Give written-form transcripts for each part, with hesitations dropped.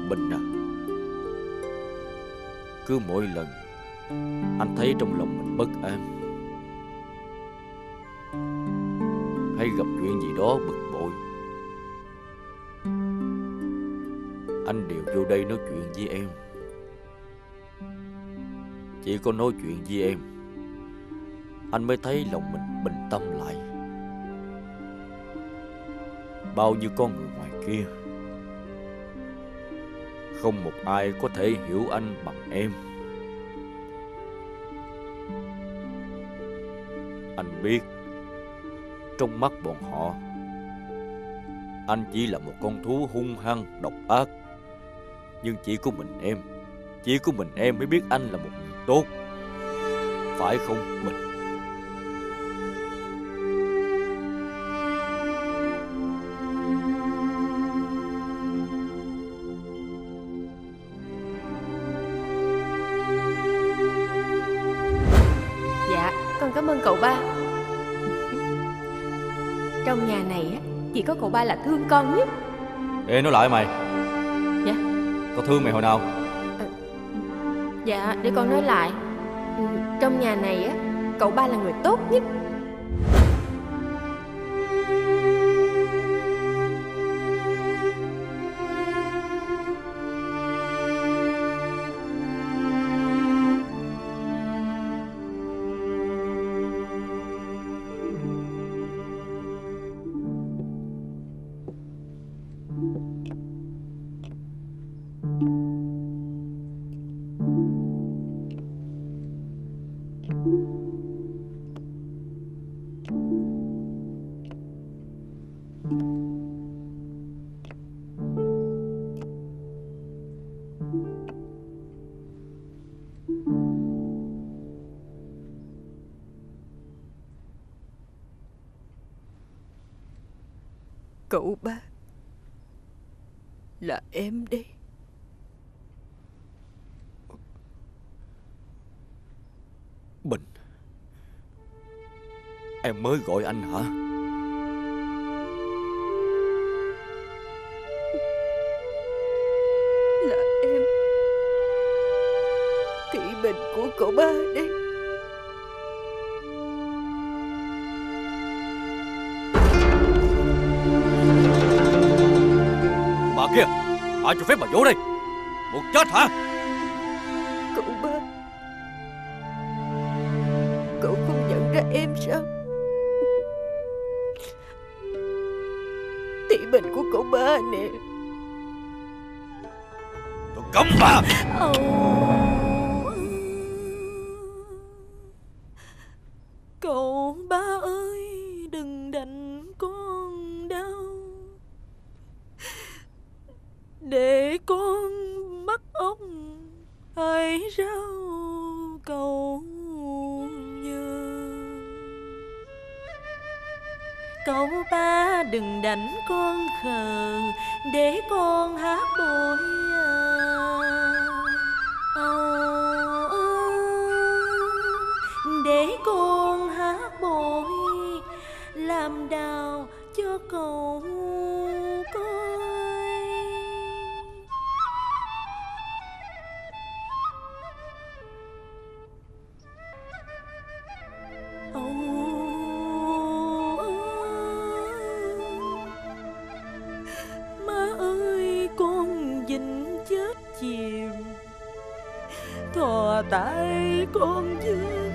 Bình à, cứ mỗi lần anh thấy trong lòng mình bất an, hay gặp chuyện gì đó bực bội, anh đều vô đây nói chuyện với em. Chỉ có nói chuyện với em, anh mới thấy lòng mình bình tâm lại. Bao nhiêu con người ngoài kia, không một ai có thể hiểu anh bằng em. Anh biết trong mắt bọn họ, anh chỉ là một con thú hung hăng, độc ác. Nhưng chỉ có mình em mới biết anh là một người tốt. Phải không Bình? Dạ, con cảm ơn cậu ba. Trong nhà này á, chỉ có cậu ba là thương con nhất. Ê, nói lại mày. Dạ. Tao thương mày hồi nào? Dạ, để con nói lại. Trong nhà này á, cậu ba là người tốt nhất. Cậu ba, là em đây. Bình, em mới gọi anh hả? Là em, Thị Bình của cậu ba đây. Bà kia, ai cho phép bà vô đây? Muốn chết hả? Cậu ba, cậu không nhận ra em sao? Thị Bình của cậu ba nè. Tôi cấm bà. Cậu ba ơi, đừng đánh con đau, để con bắt ốc hay rau cầu nhờ. Cậu ba đừng đánh con khờ, để con hát bội để con hát bội làm đào cho cậu coi. Má ơi, con vịnh chết chìm, thò tay con dưới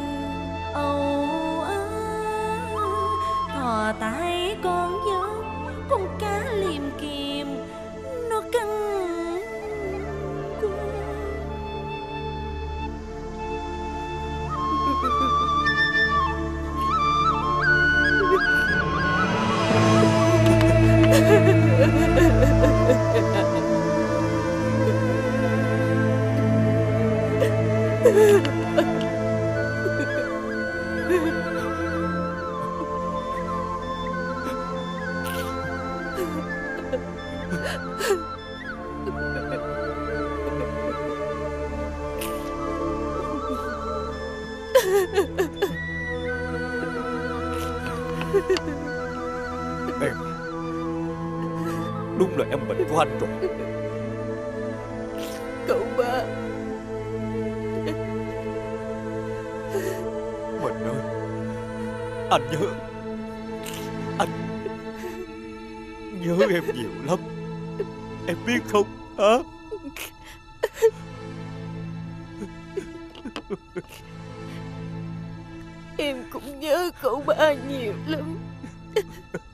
thò tay con vớt con cá liềm kiềm, nó cắn con. Em, đúng là em Bình của anh rồi. Anh nhớ em nhiều lắm. Em biết không hả? Em cũng nhớ cậu ba nhiều lắm.